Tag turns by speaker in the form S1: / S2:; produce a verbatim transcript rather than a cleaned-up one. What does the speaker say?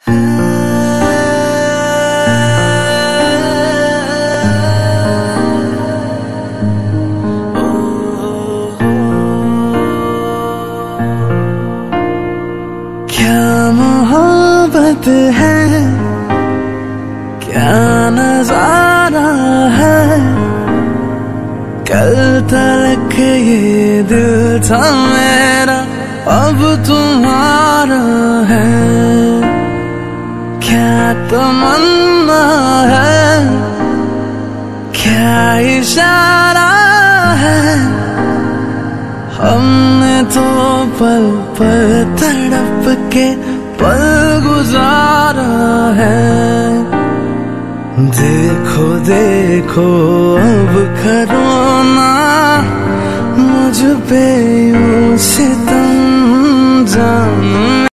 S1: क्या मोहब्बत है, क्या नजारा है। कल तक ये दिल था मेरा, अब तुम्हारा है। क्या तमन्ना है, क्या इशारा है। हमने तो पल पल तड़प के पल गुजारा है। देखो देखो अब करो ना मुझ पे यूं सितम, जान